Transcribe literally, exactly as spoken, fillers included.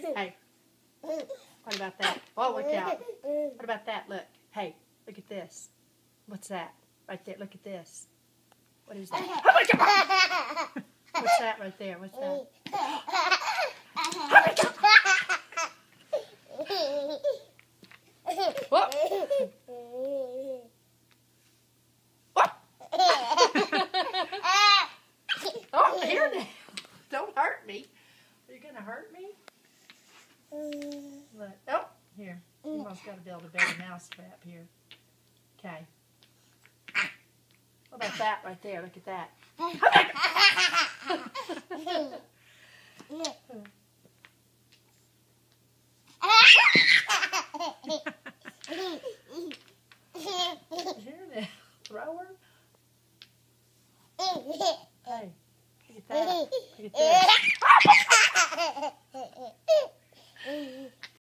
Hey, what about that? Oh, look out. What about that? Look. Hey, look at this. What's that? Right there. Look at this. What is that? Oh my God! What's that right there? What's that? Oh my God! Whoop. Oh, here now. Don't hurt me. Are you going to hurt me? Look. Oh, here. You almost got to build a better mouse trap here. Okay. What about that right there? Look at that. Here now. Thrower. Hey, look at that. Look at this.